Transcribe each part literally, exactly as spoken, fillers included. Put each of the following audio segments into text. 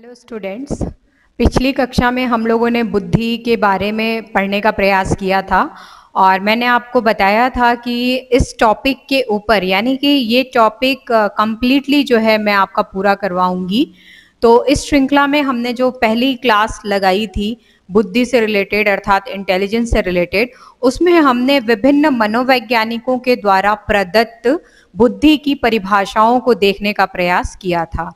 Hello students. पिछली कक्षा में हम लोगों ने बुद्धि के बारे में पढ़ने का प्रयास किया था और मैंने आपको बताया था कि इस टॉपिक के ऊपर यानी कि ये टॉपिक कंप्लीटली जो है मैं आपका पूरा करवाऊंगी। तो इस श्रृंखला में हमने जो पहली क्लास लगाई थी बुद्धि से रिलेटेड अर्थात इंटेलिजेंस से रिलेटेड, उसमें हमने विभिन्न मनोवैज्ञानिकों के द्वारा प्रदत्त बुद्धि की परिभाषाओं को देखने का प्रयास किया था।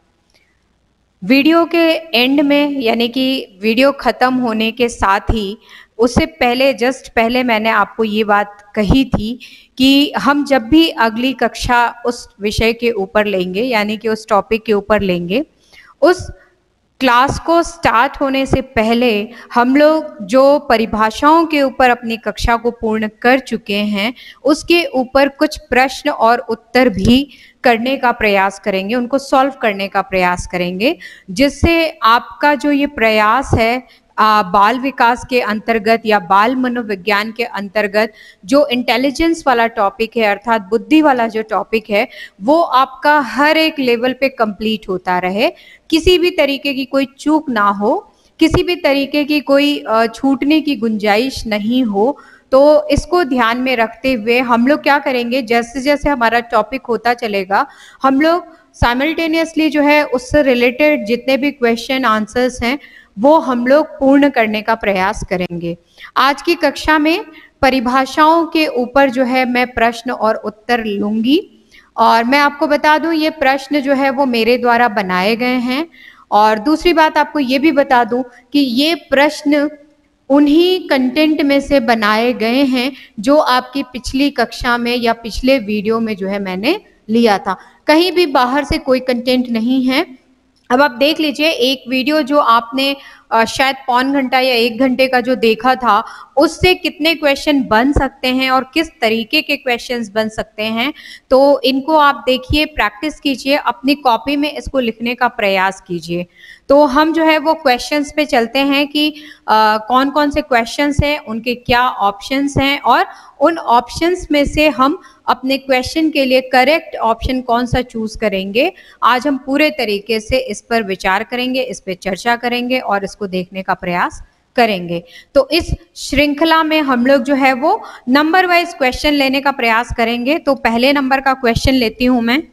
वीडियो के एंड में यानी कि वीडियो ख़त्म होने के साथ ही उससे पहले जस्ट पहले मैंने आपको ये बात कही थी कि हम जब भी अगली कक्षा उस विषय के ऊपर लेंगे यानी कि उस टॉपिक के ऊपर लेंगे, उस क्लास को स्टार्ट होने से पहले हम लोग जो परिभाषाओं के ऊपर अपनी कक्षा को पूर्ण कर चुके हैं उसके ऊपर कुछ प्रश्न और उत्तर भी करने का प्रयास करेंगे, उनको सॉल्व करने का प्रयास करेंगे, जिससे आपका जो ये प्रयास है आ, बाल विकास के अंतर्गत या बाल मनोविज्ञान के अंतर्गत जो इंटेलिजेंस वाला टॉपिक है अर्थात बुद्धि वाला जो टॉपिक है वो आपका हर एक लेवल पे कंप्लीट होता रहे, किसी भी तरीके की कोई चूक ना हो, किसी भी तरीके की कोई छूटने की गुंजाइश नहीं हो। तो इसको ध्यान में रखते हुए हम लोग क्या करेंगे, जैसे जैसे हमारा टॉपिक होता चलेगा हम लोग साइमल्टेनियसली जो है उससे रिलेटेड जितने भी क्वेश्चन आंसर्स हैं वो हम लोग पूर्ण करने का प्रयास करेंगे। आज की कक्षा में परिभाषाओं के ऊपर जो है मैं प्रश्न और उत्तर लूंगी और मैं आपको बता दूं ये प्रश्न जो है वो मेरे द्वारा बनाए गए हैं। और दूसरी बात आपको ये भी बता दूं कि ये प्रश्न उन्हीं कंटेंट में से बनाए गए हैं जो आपकी पिछली कक्षा में या पिछले वीडियो में जो है मैंने लिया था, कहीं भी बाहर से कोई कंटेंट नहीं है। अब आप देख लीजिए एक वीडियो जो आपने शायद पौन घंटा या एक घंटे का जो देखा था उससे कितने क्वेश्चन बन सकते हैं और किस तरीके के क्वेश्चंस बन सकते हैं, तो इनको आप देखिए, प्रैक्टिस कीजिए, अपनी कॉपी में इसको लिखने का प्रयास कीजिए। तो हम जो है वो क्वेश्चंस पे चलते हैं कि आ, कौन कौन से क्वेश्चंस हैं, उनके क्या ऑप्शंस हैं और उन ऑप्शंस में से हम अपने क्वेश्चन के लिए करेक्ट ऑप्शन कौन सा चूज करेंगे। आज हम पूरे तरीके से इस पर विचार करेंगे, इस पर चर्चा करेंगे और इसको देखने का प्रयास करेंगे। तो इस श्रृंखला में हम लोग जो है वो नंबर वाइज क्वेश्चन लेने का प्रयास करेंगे। तो पहले नंबर का क्वेश्चन लेती हूं मैं,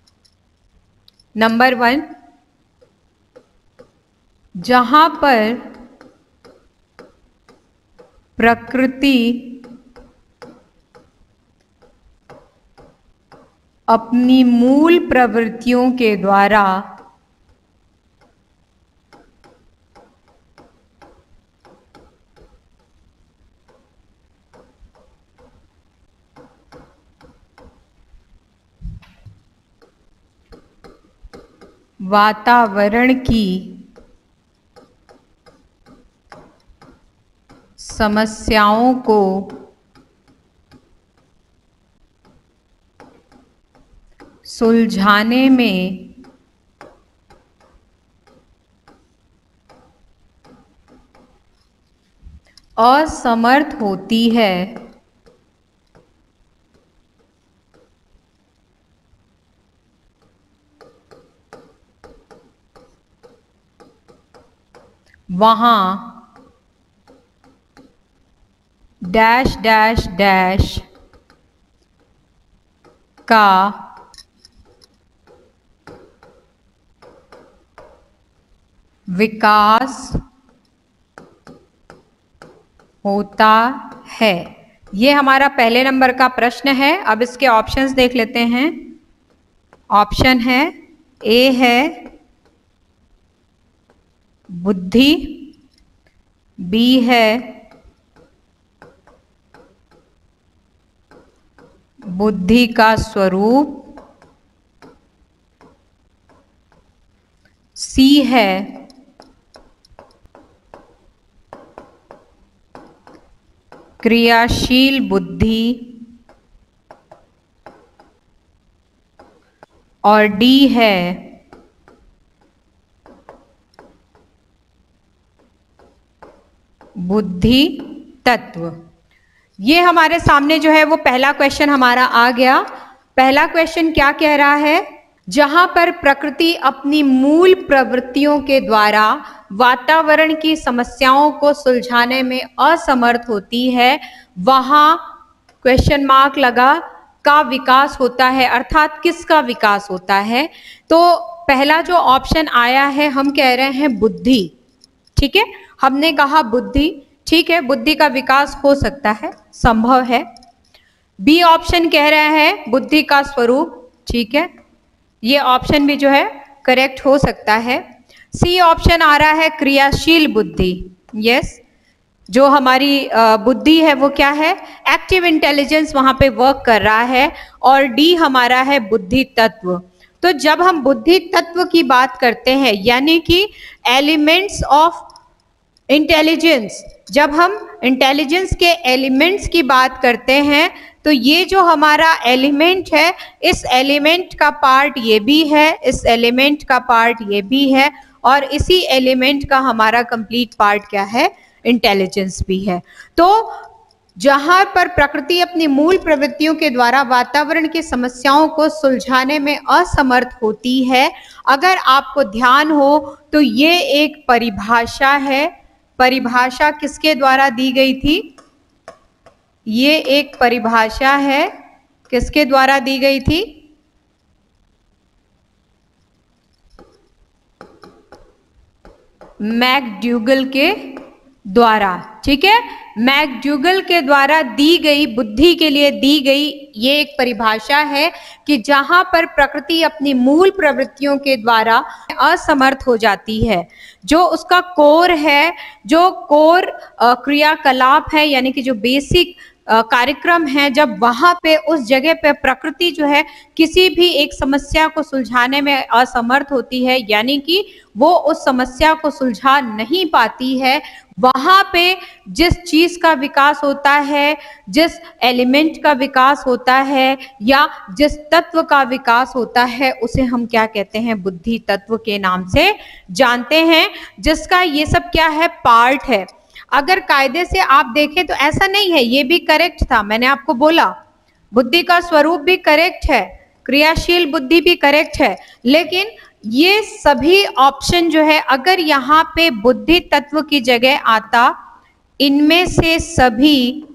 नंबर वन, जहां पर प्रकृति अपनी मूल प्रवृत्तियों के द्वारा वातावरण की समस्याओं को सुलझाने में असमर्थ होती है, वहां डैश डैश डैश का विकास होता है। ये हमारा पहले नंबर का प्रश्न है। अब इसके ऑप्शंस देख लेते हैं। ऑप्शन है, ए है बुद्धि, बी है बुद्धि का स्वरूप, सी है क्रियाशील बुद्धि और डी है बुद्धि तत्व। ये हमारे सामने जो है वो पहला क्वेश्चन हमारा आ गया। पहला क्वेश्चन क्या कह रहा है, जहां पर प्रकृति अपनी मूल प्रवृत्तियों के द्वारा वातावरण की समस्याओं को सुलझाने में असमर्थ होती है, वहां क्वेश्चन मार्क लगा का विकास होता है, अर्थात किसका विकास होता है। तो पहला जो ऑप्शन आया है हम कह रहे हैं बुद्धि। ठीक है, हमने कहा बुद्धि, ठीक है, बुद्धि का विकास हो सकता है, संभव है। बी ऑप्शन कह रहा है बुद्धि का स्वरूप, ठीक है, ये ऑप्शन भी जो है करेक्ट हो सकता है। सी ऑप्शन आ रहा है क्रियाशील बुद्धि, यस, जो हमारी बुद्धि है वो क्या है, एक्टिव इंटेलिजेंस वहां पे वर्क कर रहा है। और डी हमारा है बुद्धि तत्व। तो जब हम बुद्धि तत्व की बात करते हैं, यानी कि एलिमेंट्स ऑफ इंटेलिजेंस, जब हम इंटेलिजेंस के एलिमेंट्स की बात करते हैं, तो ये जो हमारा एलिमेंट है, इस एलिमेंट का पार्ट ये भी है, इस एलिमेंट का पार्ट ये भी है, और इसी एलिमेंट का हमारा कंप्लीट पार्ट क्या है, इंटेलिजेंस भी है। तो जहां पर प्रकृति अपनी मूल प्रवृत्तियों के द्वारा वातावरण की समस्याओं को सुलझाने में असमर्थ होती है, अगर आपको ध्यान हो तो ये एक परिभाषा है। परिभाषा किसके द्वारा दी गई थी, ये एक परिभाषा है, किसके द्वारा दी गई थी, मैकडूगल के द्वारा। ठीक है, मैकडूगल के द्वारा दी गई, बुद्धि के लिए दी गई ये एक परिभाषा है कि जहां पर प्रकृति अपनी मूल प्रवृत्तियों के द्वारा असमर्थ हो जाती है, जो उसका कोर है, जो कोर क्रियाकलाप है, यानी कि जो बेसिक कार्यक्रम है, जब वहां पे उस जगह पे प्रकृति जो है किसी भी एक समस्या को सुलझाने में असमर्थ होती है, यानी कि वो उस समस्या को सुलझा नहीं पाती है, वहां पे जिस चीज का विकास होता है, जिस एलिमेंट का विकास होता है, या जिस तत्व का विकास होता है, उसे हम क्या कहते हैं, बुद्धि तत्व के नाम से जानते हैं, जिसका ये सब क्या है, पार्ट है। अगर कायदे से आप देखें तो ऐसा नहीं है, ये भी करेक्ट था, मैंने आपको बोला बुद्धि का स्वरूप भी करेक्ट है, क्रियाशील बुद्धि भी करेक्ट है, लेकिन ये सभी ऑप्शन जो है, अगर यहाँ पे बुद्धि तत्व की जगह आता, इनमें से सभी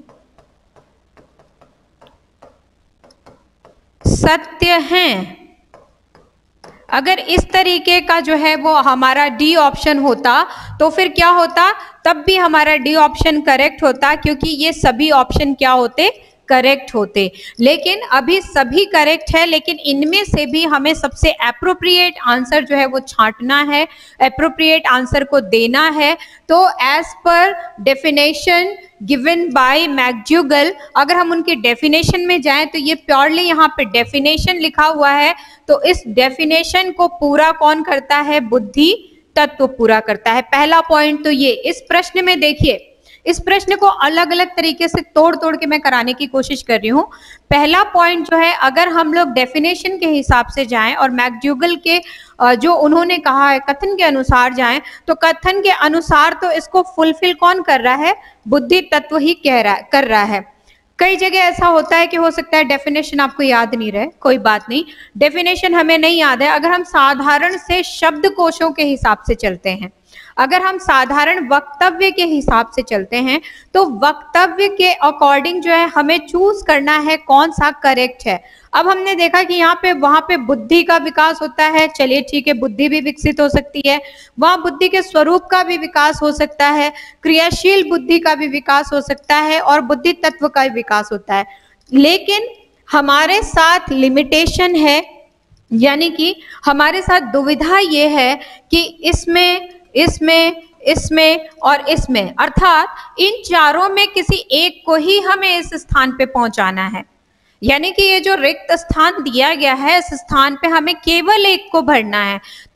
सत्य हैं। अगर इस तरीके का जो है वो हमारा डी ऑप्शन होता, तो फिर क्या होता, तब भी हमारा डी ऑप्शन करेक्ट होता, क्योंकि ये सभी ऑप्शन क्या होते, करेक्ट होते। लेकिन अभी सभी करेक्ट है, लेकिन इनमें से भी हमें सबसे एप्रोप्रिएट आंसर जो है वो छांटना है, एप्रोप्रिएट आंसर को देना है। तो as per definition given by McDougall, अगर हम उनकी डेफिनेशन में जाएं तो ये प्योरली यहाँ पे डेफिनेशन लिखा हुआ है, तो इस डेफिनेशन को पूरा कौन करता है, बुद्धि तत्व पूरा करता है। पहला पॉइंट तो ये, इस प्रश्न में देखिए, इस प्रश्न को अलग अलग तरीके से तोड़ तोड़ के मैं कराने की कोशिश कर रही हूँ। पहला पॉइंट जो है, अगर हम लोग डेफिनेशन के हिसाब से जाएं और मैकडूगल के जो उन्होंने कहा है कथन के अनुसार जाएं, तो कथन के अनुसार तो इसको फुलफिल कौन कर रहा है, बुद्धि तत्व ही कह रहा कर रहा है। कई जगह ऐसा होता है कि हो सकता है डेफिनेशन आपको याद नहीं रहे, कोई बात नहीं, डेफिनेशन हमें नहीं याद है। अगर हम साधारण से शब्दकोशों के हिसाब से चलते हैं, अगर हम साधारण वक्तव्य के हिसाब से चलते हैं, तो वक्तव्य के अकॉर्डिंग जो है हमें चूज करना है कौन सा करेक्ट है। अब हमने देखा कि यहाँ पे वहां पे बुद्धि का विकास होता है, चलिए ठीक है, बुद्धि भी विकसित हो सकती है, वहां बुद्धि के स्वरूप का भी विकास हो सकता है, क्रियाशील बुद्धि का भी विकास हो सकता है, और बुद्धि तत्व का भी विकास होता है। लेकिन हमारे साथ लिमिटेशन है, यानी कि हमारे साथ दुविधा ये है कि इसमें इसमें इसमें और इसमें, अर्थात इन चारों में किसी एक को ही हमें इस स्थान पे पहुंचाना है। यानी कि ये जो रिक्त स्थान दिया गया है, इस स्थान पे हमें केवल एक को भरना है।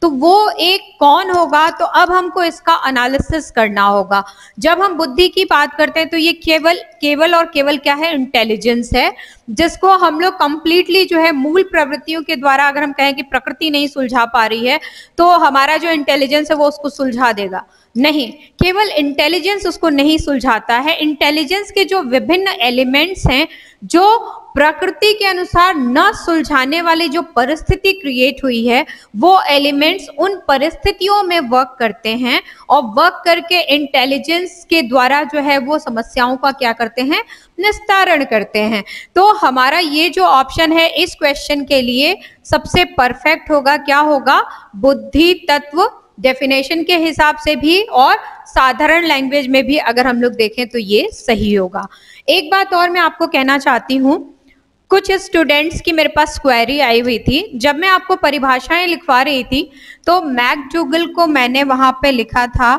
तो वो एक कौन होगा? तो अब हमको इसका एनालिसिस करना होगा। जब हम बुद्धि की बात करते हैं तो ये केवल केवल और केवल क्या है? इंटेलिजेंस है, जिसको हम लोग कंप्लीटली जो है मूल प्रवृत्तियों के द्वारा, अगर हम कहें कि प्रकृति नहीं सुलझा पा रही है तो हमारा जो इंटेलिजेंस है वो उसको सुलझा देगा। नहीं, केवल इंटेलिजेंस उसको नहीं सुलझाता है। इंटेलिजेंस के जो विभिन्न एलिमेंट्स हैं, जो प्रकृति के अनुसार न सुलझाने वाली जो परिस्थिति क्रिएट हुई है, वो एलिमेंट्स उन परिस्थितियों में वर्क करते हैं और वर्क करके इंटेलिजेंस के द्वारा जो है वो समस्याओं का क्या करते हैं? निस्तारण करते हैं। तो हमारा ये जो ऑप्शन है इस क्वेश्चन के लिए सबसे परफेक्ट होगा। क्या होगा? बुद्धि तत्व। डेफिनेशन के हिसाब से भी और साधारण लैंग्वेज में भी अगर हम लोग देखें तो ये सही होगा। एक बात और मैं आपको कहना चाहती हूँ, कुछ स्टूडेंट्स की मेरे पास क्वेरी आई हुई थी। जब मैं आपको परिभाषाएं लिखवा रही थी तो मैकडूगल को मैंने वहां पे लिखा था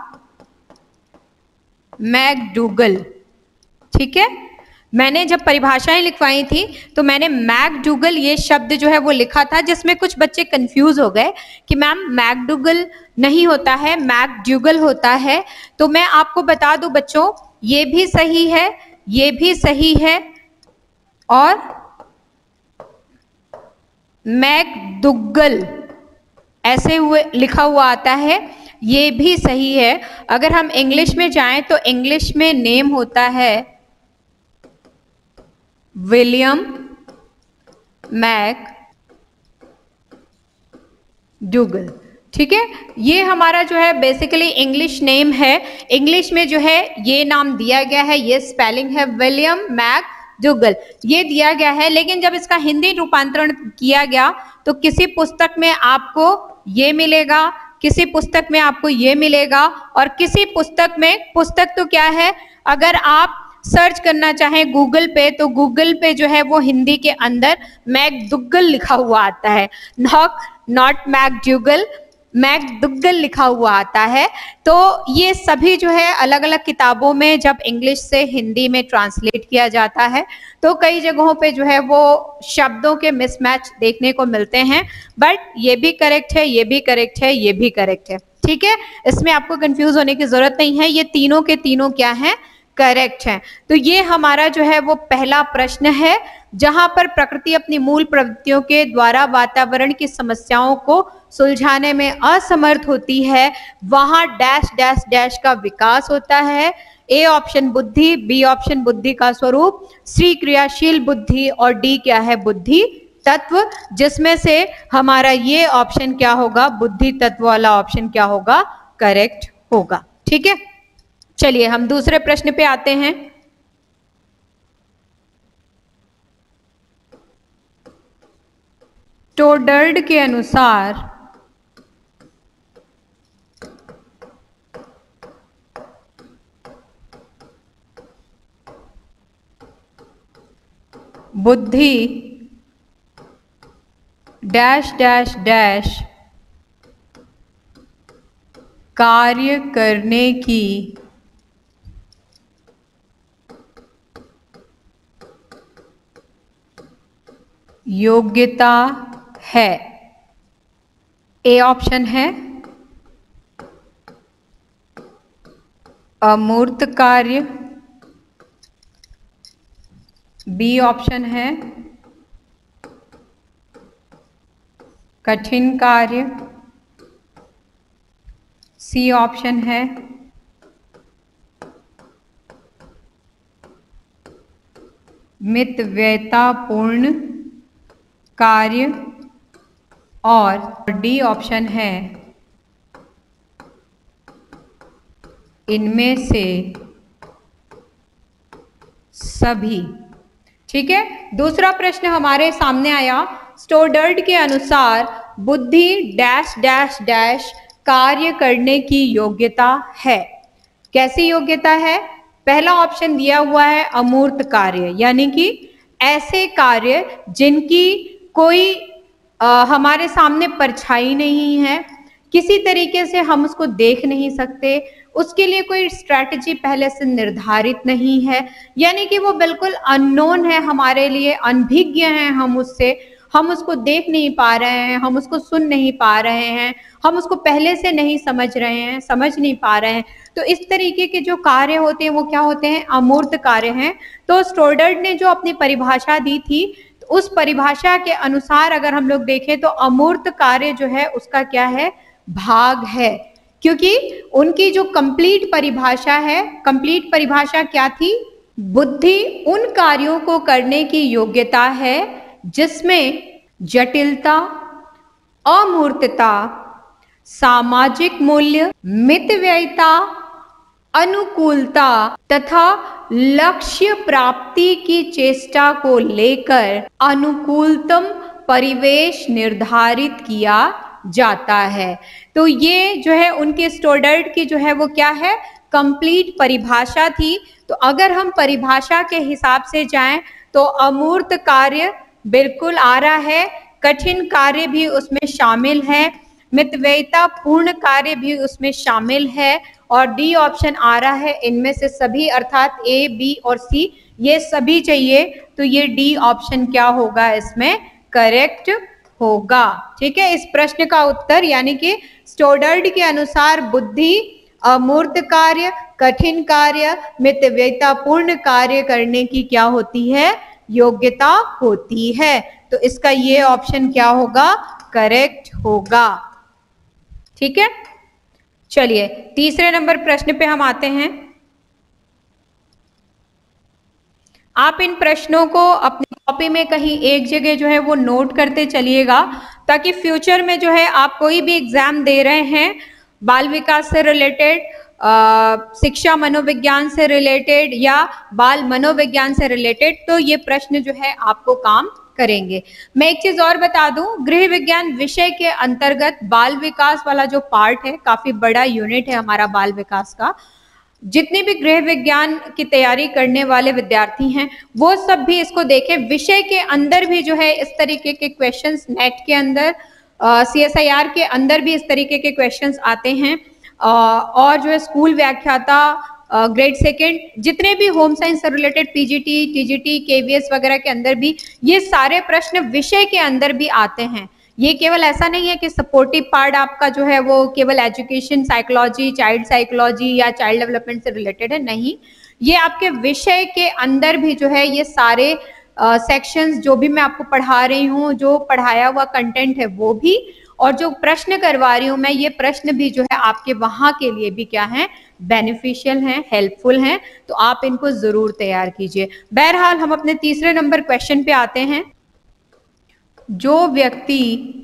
मैकडूगल, ठीक है। मैंने जब परिभाषाएं लिखवाई थी तो मैंने मैकडूगल ये शब्द जो है वो लिखा था, जिसमें कुछ बच्चे कंफ्यूज हो गए कि मैम मैकडूगल नहीं होता है, मैकडूगल होता है। तो मैं आपको बता दूं बच्चों, ये भी सही है, ये भी सही है और मैकडूगल ऐसे हुए लिखा हुआ आता है, ये भी सही है। अगर हम इंग्लिश में जाएं तो इंग्लिश में नेम होता है विलियम मैकडूगल, ठीक है। ये हमारा जो है बेसिकली इंग्लिश नेम है। इंग्लिश में जो है ये नाम दिया गया है, ये स्पेलिंग है विलियम मैकडूगल, ये दिया गया है। लेकिन जब इसका हिंदी रूपांतरण किया गया तो किसी पुस्तक में आपको ये मिलेगा, किसी पुस्तक में आपको ये मिलेगा और किसी पुस्तक में, पुस्तक तो क्या है, अगर आप सर्च करना चाहें गूगल पे तो गूगल पे जो है वो हिंदी के अंदर मैकडूगल लिखा हुआ आता है, नॉट नॉट मैकडूगल, मैकडूगल लिखा हुआ आता है। तो ये सभी जो है अलग अलग किताबों में जब इंग्लिश से हिंदी में ट्रांसलेट किया जाता है तो कई जगहों पे जो है वो शब्दों के मिसमैच देखने को मिलते हैं। बट ये भी करेक्ट है, ये भी करेक्ट है, ये भी करेक्ट है, ठीक है। इसमें आपको कंफ्यूज होने की जरूरत नहीं है, ये तीनों के तीनों क्या हैं? करेक्ट है। तो ये हमारा जो है वो पहला प्रश्न है, जहां पर प्रकृति अपनी मूल प्रवृत्तियों के द्वारा वातावरण की समस्याओं को सुलझाने में असमर्थ होती है, वहां डैश डैश डैश का विकास होता है। ए ऑप्शन बुद्धि, बी ऑप्शन बुद्धि का स्वरूप, सी क्रियाशील बुद्धि और डी क्या है? बुद्धि तत्व, जिसमें से हमारा ये ऑप्शन क्या होगा? बुद्धि तत्व वाला ऑप्शन क्या होगा? करेक्ट होगा, ठीक है। चलिए हम दूसरे प्रश्न पे आते हैं। स्टोडर्ड के अनुसार बुद्धि डैश डैश डैश कार्य करने की योग्यता है। ए ऑप्शन है अमूर्त कार्य, बी ऑप्शन है कठिन कार्य, सी ऑप्शन है मितव्ययतापूर्ण कार्य और डी ऑप्शन है इनमें से सभी, ठीक है। दूसरा प्रश्न हमारे सामने आया, स्टोडर्ड के अनुसार बुद्धि डैश डैश डैश कार्य करने की योग्यता है। कैसी योग्यता है? पहला ऑप्शन दिया हुआ है अमूर्त कार्य, यानी कि ऐसे कार्य जिनकी कोई आ, हमारे सामने परछाई नहीं है, किसी तरीके से हम उसको देख नहीं सकते, उसके लिए कोई स्ट्रैटेजी पहले से निर्धारित नहीं है, यानी कि वो बिल्कुल अननोन है हमारे लिए, अनभिज्ञ हैं हम उससे। हम उसको देख नहीं पा रहे हैं, हम उसको सुन नहीं पा रहे हैं, हम उसको पहले से नहीं समझ रहे हैं, समझ नहीं पा रहे हैं। तो इस तरीके के जो कार्य होते हैं वो क्या होते हैं? अमूर्त कार्य हैं। तो स्टोडर्ड ने जो अपनी परिभाषा दी थी, तो उस परिभाषा के अनुसार अगर हम लोग देखें तो अमूर्त कार्य जो है उसका क्या है? भाग है। क्योंकि उनकी जो कंप्लीट परिभाषा है, कंप्लीट परिभाषा क्या थी? बुद्धि उन कार्यों को करने की योग्यता है जिसमें जटिलता, अमूर्तता, सामाजिक मूल्य, मितव्ययिता, अनुकूलता तथा लक्ष्य प्राप्ति की चेष्टा को लेकर अनुकूलतम परिवेश निर्धारित किया जाता है। तो ये जो है उनके स्टोडर्ड की जो है वो क्या है? कंप्लीट परिभाषा थी। तो अगर हम परिभाषा के हिसाब से जाएं तो अमूर्त कार्य बिल्कुल आ रहा है, कठिन कार्य भी उसमें शामिल है, मितव्ययिता पूर्ण कार्य भी उसमें शामिल है, और डी ऑप्शन आ रहा है इनमें से सभी, अर्थात ए, बी और सी ये सभी चाहिए। तो ये डी ऑप्शन क्या होगा? इसमें करेक्ट होगा। ठीक है, इस प्रश्न का उत्तर यानी कि स्टोडर्ड के अनुसार बुद्धि अमूर्त कार्य, कठिन कार्य, मितव्ययिता पूर्ण कार्य करने की क्या होती है? योग्यता होती है। तो इसका ये ऑप्शन क्या होगा? करेक्ट होगा। ठीक है, चलिए तीसरे नंबर प्रश्न पे हम आते हैं। आप इन प्रश्नों को अपनी कॉपी में कहीं एक जगह जो है वो नोट करते चलिएगा, ताकि फ्यूचर में जो है आप कोई भी एग्जाम दे रहे हैं बाल विकास से रिलेटेड, शिक्षा मनोविज्ञान से रिलेटेड या बाल मनोविज्ञान से रिलेटेड, तो ये प्रश्न जो है आपको काम करेंगे। मैं एक चीज और बता दूं, गृह विज्ञान विषय के अंतर्गत बाल विकास वाला जो पार्ट है, काफी बड़ा यूनिट है हमारा बाल विकास का। जितने भी गृह विज्ञान की तैयारी करने वाले विद्यार्थी हैं वो सब भी इसको देखें। विषय के अंदर भी जो है इस तरीके के क्वेश्चंस, नेट के अंदर, सी एस आई आर के अंदर भी इस तरीके के क्वेश्चंस आते हैं, और जो है स्कूल व्याख्याता, ग्रेड सेकेंड, जितने भी होम साइंस से रिलेटेड पीजीटी, टीजीटी, केवीएस वगैरह के अंदर भी ये सारे प्रश्न विषय के अंदर भी आते हैं। ये केवल ऐसा नहीं है कि सपोर्टिव पार्ट आपका जो है वो केवल एजुकेशन, साइकोलॉजी, चाइल्ड साइकोलॉजी या चाइल्ड डेवलपमेंट से रिलेटेड है, नहीं, ये आपके विषय के अंदर भी जो है ये सारे सेक्शंस uh, जो भी मैं आपको पढ़ा रही हूँ, जो पढ़ाया हुआ कंटेंट है वो भी, और जो प्रश्न करवा रही हूँ मैं, ये प्रश्न भी जो है आपके वहां के लिए भी क्या है? बेनिफिशियल हैं, हेल्पफुल हैं। तो आप इनको जरूर तैयार कीजिए। बहरहाल हम अपने तीसरे नंबर क्वेश्चन पे आते हैं। जो व्यक्ति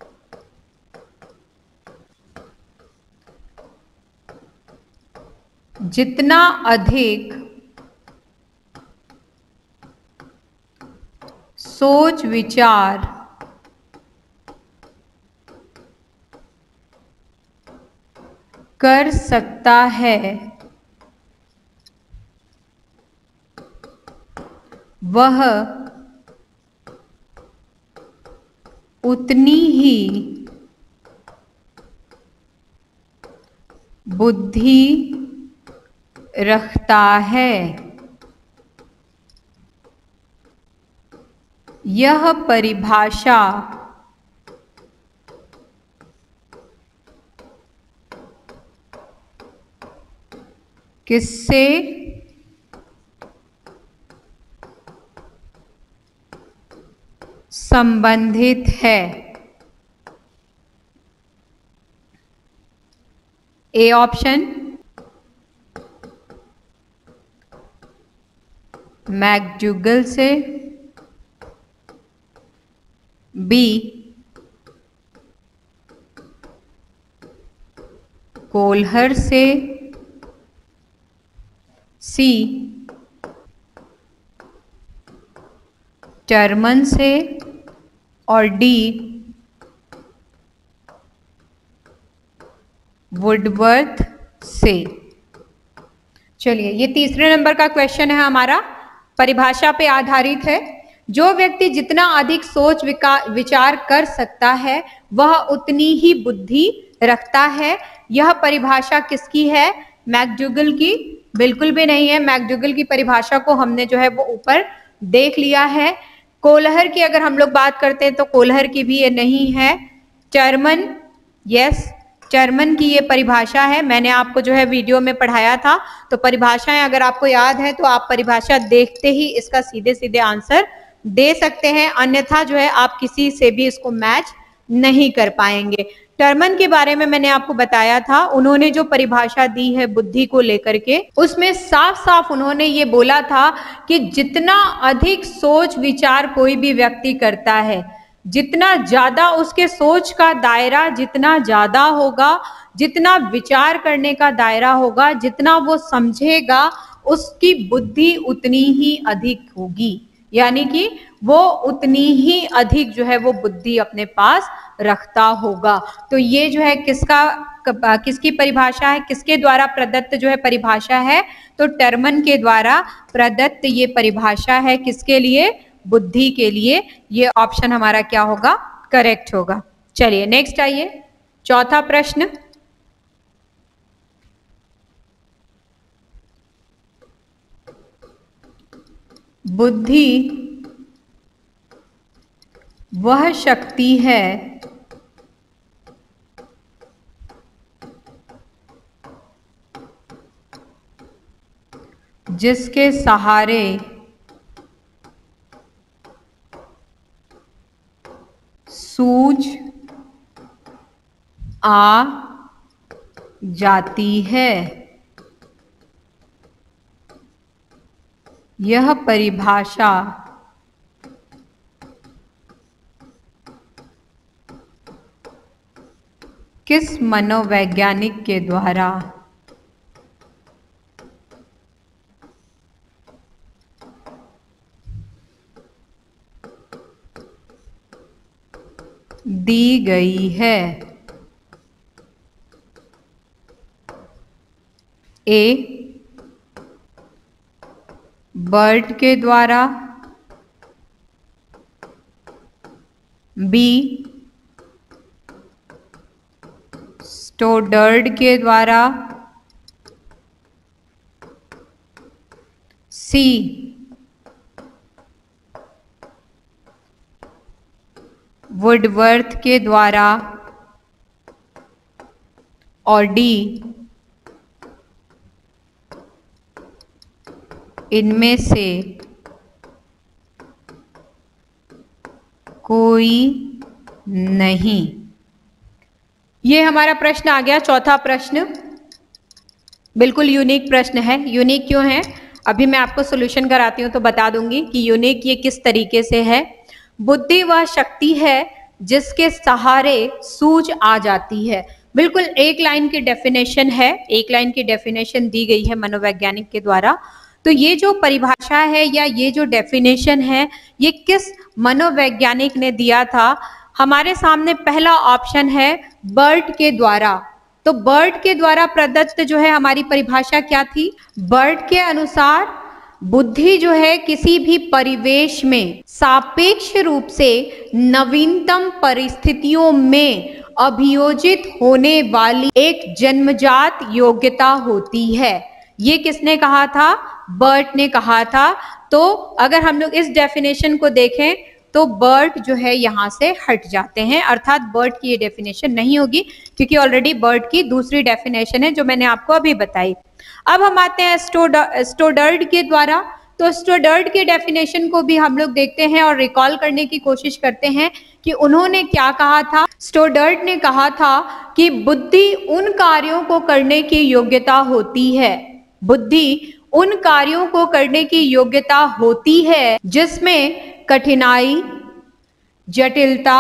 जितना अधिक सोच विचार कर सकता है वह उतनी ही बुद्धि रखता है। यह परिभाषा किससे संबंधित है? ए ऑप्शन मैकडूगल से, बी कोल्हर से, सी टर्मन से, और डी वुडवर्थ से। चलिए ये तीसरे नंबर का क्वेश्चन है हमारा, परिभाषा पे आधारित है। जो व्यक्ति जितना अधिक सोच विचार कर सकता है वह उतनी ही बुद्धि रखता है। यह परिभाषा किसकी है? मैकडूगल की? बिल्कुल भी नहीं है। मैकडूगल की परिभाषा को हमने जो है वो ऊपर देख लिया है। कोलहर की अगर हम लोग बात करते हैं तो कोलहर की भी ये नहीं है। टर्मन, यस, टर्मन की ये परिभाषा है, मैंने आपको जो है वीडियो में पढ़ाया था। तो परिभाषाएं अगर आपको याद है तो आप परिभाषा देखते ही इसका सीधे सीधे आंसर दे सकते हैं, अन्यथा जो है आप किसी से भी इसको मैच नहीं कर पाएंगे। टर्मन के बारे में मैंने आपको बताया था, उन्होंने जो परिभाषा दी है बुद्धि को लेकर के, उसमें साफ साफ उन्होंने ये बोला था कि जितना अधिक सोच विचार कोई भी व्यक्ति करता है, जितना ज्यादा उसके सोच का दायरा जितना ज्यादा होगा, जितना विचार करने का दायरा होगा, जितना वो समझेगा, उसकी बुद्धि उतनी ही अधिक होगी, यानी कि वो उतनी ही अधिक जो है वो बुद्धि अपने पास रखता होगा। तो ये जो है किसका किसकी परिभाषा है, किसके द्वारा प्रदत्त जो है परिभाषा है, तो टर्मन के द्वारा प्रदत्त ये परिभाषा है, किसके लिए, बुद्धि के लिए। ये ऑप्शन हमारा क्या होगा, करेक्ट होगा। चलिए नेक्स्ट आइए, चौथा प्रश्न। बुद्धि वह शक्ति है जिसके सहारे सूझ आ जाती है। यह परिभाषा किस मनोवैज्ञानिक के द्वारा दी गई है? ए, बर्ट के द्वारा, बी, स्टोडर्ड के द्वारा, सी, वुडवर्थ के द्वारा, और डी, इनमें से कोई नहीं। ये हमारा प्रश्न आ गया, चौथा प्रश्न। बिल्कुल यूनिक प्रश्न है। यूनिक क्यों है, अभी मैं आपको सॉल्यूशन कराती हूँ तो बता दूंगी कि यूनिक ये किस तरीके से है। बुद्धि वह शक्ति है जिसके सहारे सूझ आ जाती है। बिल्कुल एक लाइन की डेफिनेशन है, एक लाइन की डेफिनेशन दी गई है मनोवैज्ञानिक के द्वारा। तो ये जो परिभाषा है या ये जो डेफिनेशन है, ये किस मनोवैज्ञानिक ने दिया था? हमारे सामने पहला ऑप्शन है बर्ट के द्वारा। तो बर्ट के द्वारा प्रदत्त जो है हमारी परिभाषा क्या थी? बर्ट के अनुसार बुद्धि जो है किसी भी परिवेश में सापेक्ष रूप से नवीनतम परिस्थितियों में अभियोजित होने वाली एक जन्मजात योग्यता होती है। ये किसने कहा था? बर्ट ने कहा था। तो अगर हम लोग इस डेफिनेशन को देखें तो बर्ट जो है यहाँ से हट जाते हैं, अर्थात बर्ट की ये डेफिनेशन नहीं होगी, क्योंकि ऑलरेडी बर्ट की दूसरी डेफिनेशन है जो मैंने आपको अभी बताई। अब हम आते हैं स्टोडर्ड के द्वारा। तो स्टोडर्ड के डेफिनेशन को भी हम लोग देखते हैं और रिकॉल करने की कोशिश करते हैं कि उन्होंने क्या कहा था। स्टोडर्ड ने कहा था कि बुद्धि उन कार्यों को करने की योग्यता होती है, बुद्धि उन कार्यों को करने की योग्यता होती है जिसमें कठिनाई, जटिलता,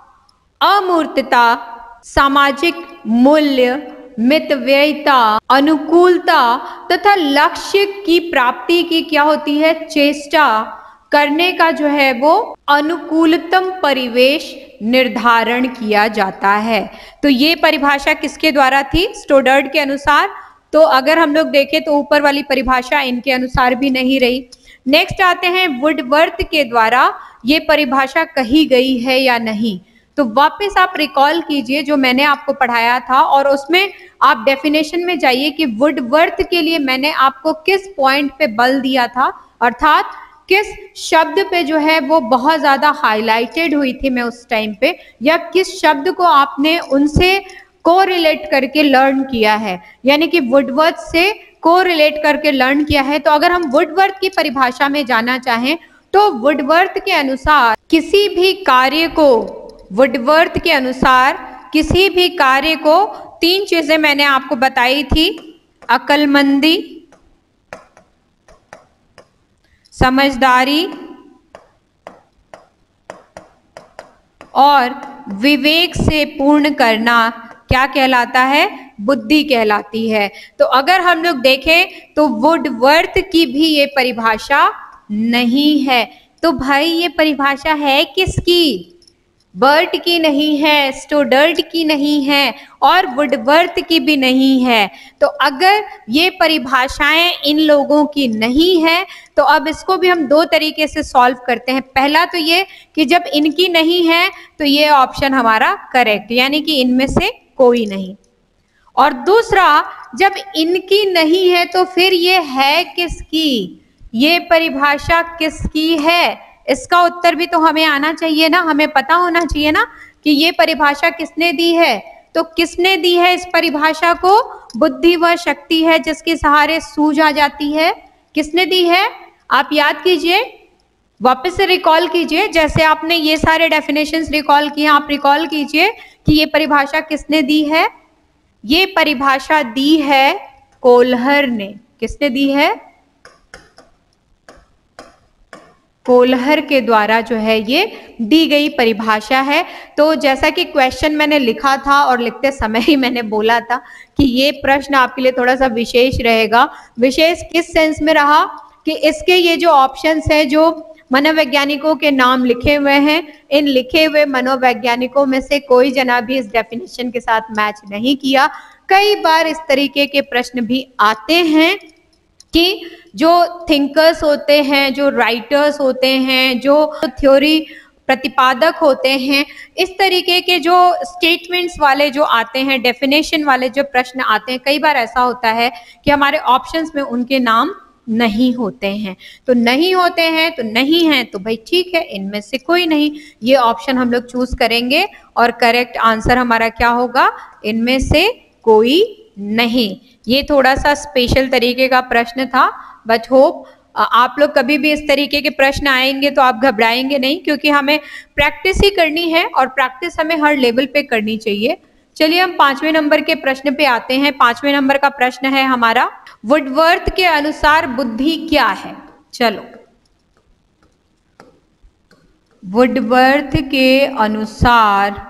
अमूर्तता, सामाजिक मूल्य, मितव्ययिता, अनुकूलता तथा लक्ष्य की प्राप्ति की क्या होती है? चेष्टा करने का जो है वो अनुकूलतम परिवेश निर्धारण किया जाता है। तो ये परिभाषा किसके द्वारा थी? स्टोडर्ड के अनुसार। तो अगर हम लोग देखें तो ऊपर वाली परिभाषा इनके अनुसार भी नहीं रही। नेक्स्ट आते हैं वुडवर्थ के द्वारा ये परिभाषा कही गई है या नहीं। तो वापस आप रिकॉल कीजिए जो मैंने आपको पढ़ाया था और उसमें आप डेफिनेशन में जाइए कि वुडवर्थ के लिए मैंने आपको किस पॉइंट पे बल दिया था, अर्थात किस शब्द पे जो है वो बहुत ज्यादा हाईलाइटेड हुई थी मैं उस टाइम पे, या किस शब्द को आपने उनसे कोरिलेट करके लर्न किया है, यानी कि वुडवर्थ से कोरिलेट करके लर्न किया है। तो अगर हम वुडवर्थ की परिभाषा में जाना चाहें तो वुडवर्थ के अनुसार किसी भी कार्य को वुडवर्थ के अनुसार किसी भी कार्य को तीन चीजें मैंने आपको बताई थी, अक्लमंदी, समझदारी और विवेक से पूर्ण करना क्या कहलाता है, बुद्धि कहलाती है। तो अगर हम लोग देखें तो वुडवर्थ की भी ये परिभाषा नहीं है। तो भाई ये परिभाषा है किसकी? बर्ट की नहीं है, स्टोडर्ट की नहीं है और वुडवर्थ की भी नहीं है। तो अगर ये परिभाषाएं इन लोगों की नहीं है तो अब इसको भी हम दो तरीके से सॉल्व करते हैं। पहला तो ये कि जब इनकी नहीं है तो ये ऑप्शन हमारा करेक्ट, यानी कि इनमें से कोई नहीं। और दूसरा, जब इनकी नहीं है तो फिर ये है किसकी, ये परिभाषा किसकी है, इसका उत्तर भी तो हमें आना चाहिए ना, हमें पता होना चाहिए ना कि ये परिभाषा किसने दी है। तो किसने दी है इस परिभाषा को? बुद्धि वह शक्ति है जिसके सहारे सूझ आ जाती है। किसने दी है? आप याद कीजिए, वापस से रिकॉल कीजिए, जैसे आपने ये सारे डेफिनेशंस रिकॉल किए, आप रिकॉल कीजिए कि ये परिभाषा किसने दी है। ये परिभाषा दी है कोल्हर ने। किसने दी है? कोल्हर के द्वारा जो है ये दी गई परिभाषा है। तो जैसा कि क्वेश्चन मैंने लिखा था और लिखते समय ही मैंने बोला था कि ये प्रश्न आपके लिए थोड़ा सा विशेष रहेगा। विशेष किस सेंस में रहा कि इसके ये जो ऑप्शंस है, जो मनोवैज्ञानिकों के नाम लिखे हुए हैं, इन लिखे हुए मनोवैज्ञानिकों में से कोई जना भी इस डेफिनेशन के साथ मैच नहीं किया। कई बार इस तरीके के प्रश्न भी आते हैं कि जो थिंकर्स होते हैं, जो राइटर्स होते हैं, जो थ्योरी प्रतिपादक होते हैं, इस तरीके के जो स्टेटमेंट्स वाले जो आते हैं, डेफिनेशन वाले जो प्रश्न आते हैं, कई बार ऐसा होता है कि हमारे ऑप्शंस में उनके नाम नहीं होते हैं। तो नहीं होते हैं तो नहीं है, तो भाई ठीक है, इनमें से कोई नहीं, ये ऑप्शन हम लोग चूज करेंगे और करेक्ट आंसर हमारा क्या होगा, इनमें से कोई नहीं। ये थोड़ा सा स्पेशल तरीके का प्रश्न था, बट होप आप लोग कभी भी इस तरीके के प्रश्न आएंगे तो आप घबराएंगे नहीं, क्योंकि हमें प्रैक्टिस ही करनी है और प्रैक्टिस हमें हर लेवल पे करनी चाहिए। चलिए हम पांचवें नंबर के प्रश्न पे आते हैं। पांचवें नंबर का प्रश्न है हमारा, वुडवर्थ के अनुसार बुद्धि क्या है। चलो, वुडवर्थ के अनुसार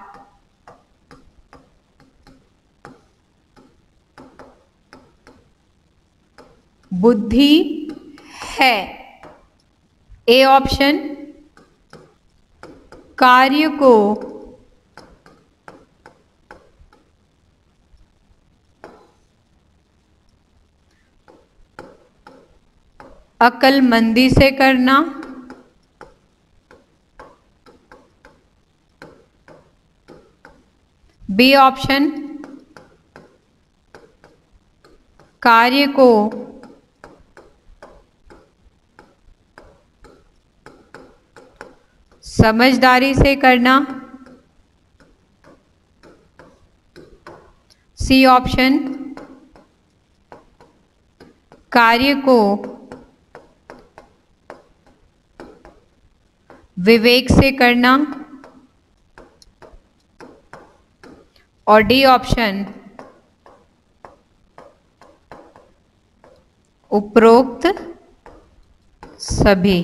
बुद्धि है, ए ऑप्शन, कार्य को अक्लमंदी से करना, बी ऑप्शन, कार्य को समझदारी से करना, सी ऑप्शन, कार्य को विवेक से करना और डी ऑप्शन, उपरोक्त सभी।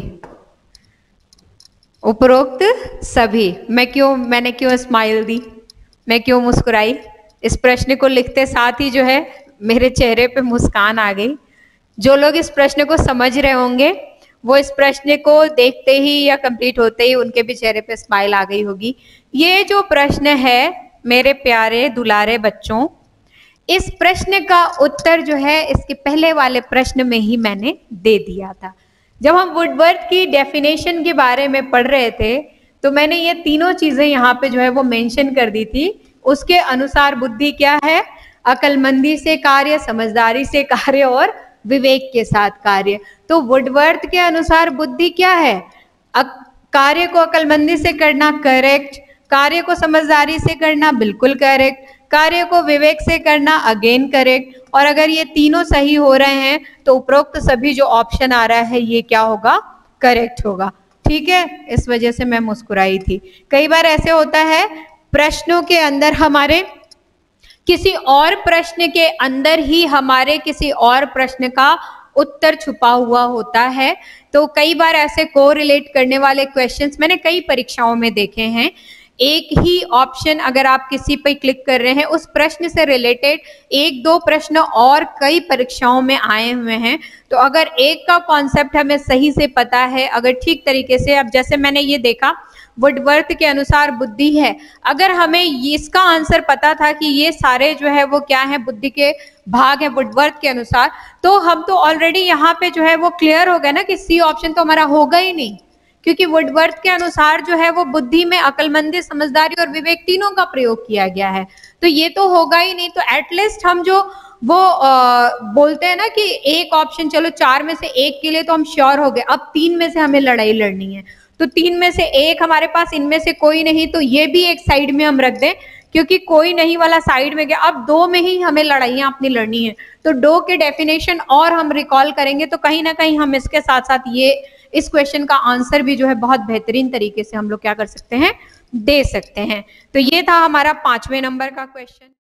उपरोक्त सभी, मैं क्यों मैंने क्यों स्माइल दी, मैं क्यों मुस्कुराई? इस प्रश्न को लिखते साथ ही जो है मेरे चेहरे पे मुस्कान आ गई। जो लोग इस प्रश्न को समझ रहे होंगे वो इस प्रश्न को देखते ही या कंप्लीट होते ही उनके भी चेहरे पे स्माइल आ गई होगी। ये जो प्रश्न है मेरे प्यारे दुलारे बच्चों, इस प्रश्न का उत्तर जो है इसके पहले वाले प्रश्न में ही मैंने दे दिया था। जब हम वुडवर्थ की डेफिनेशन के बारे में पढ़ रहे थे तो मैंने ये तीनों चीजें यहाँ पे जो है वो मेंशन कर दी थी। उसके अनुसार बुद्धि क्या है? अक्लमंदी से कार्य, समझदारी से कार्य और विवेक के साथ कार्य। तो वुडवर्थ के अनुसार बुद्धि क्या है? कार्य को अक्लमंदी से करना, करेक्ट। कार्य को समझदारी से करना, बिल्कुल करेक्ट। कार्य को विवेक से करना, अगेन करेक्ट। और अगर ये तीनों सही हो रहे हैं तो उपरोक्त सभी जो ऑप्शन आ रहा है ये क्या होगा? करेक्ट होगा। ठीक है, इस वजह से मैं मुस्कुराई थी। कई बार ऐसे होता है प्रश्नों के अंदर हमारे किसी और प्रश्न के अंदर ही हमारे किसी और प्रश्न का उत्तर छुपा हुआ होता है। तो कई बार ऐसे को रिलेट करने वाले क्वेश्चंस मैंने कई परीक्षाओं में देखे हैं। एक ही ऑप्शन अगर आप किसी पे क्लिक कर रहे हैं, उस प्रश्न से रिलेटेड एक दो प्रश्न और कई परीक्षाओं में आए हुए हैं। तो अगर एक का कॉन्सेप्ट हमें सही से पता है, अगर ठीक तरीके से, अब जैसे मैंने ये देखा वुडवर्थ के अनुसार बुद्धि है, अगर हमें इसका आंसर पता था कि ये सारे जो है वो क्या है, बुद्धि के भाग है वुडवर्थ के अनुसार, तो हम तो ऑलरेडी यहाँ पे जो है वो क्लियर हो गया ना कि सी ऑप्शन तो हमारा होगा ही नहीं, क्योंकि वुडवर्थ के अनुसार जो है वो बुद्धि में अक्लमंदी, समझदारी और विवेक तीनों का प्रयोग किया गया है। तो ये तो होगा ही नहीं। तो एटलीस्ट हम जो वो आ, बोलते हैं ना कि एक ऑप्शन, चलो चार में से एक के लिए तो हम श्योर हो गए, अब तीन में से हमें लड़ाई लड़नी है। तो तीन में से एक हमारे पास, इनमें से कोई नहीं, तो ये भी एक साइड में हम रख दें, क्योंकि कोई नहीं वाला साइड में गया। अब दो में ही हमें लड़ाइयां अपनी लड़नी है। तो दो के डेफिनेशन और हम रिकॉल करेंगे तो कहीं ना कहीं हम इसके साथ साथ ये इस क्वेश्चन का आंसर भी जो है बहुत बेहतरीन तरीके से हम लोग क्या कर सकते हैं, दे सकते हैं। तो ये था हमारा पांचवें नंबर का क्वेश्चन।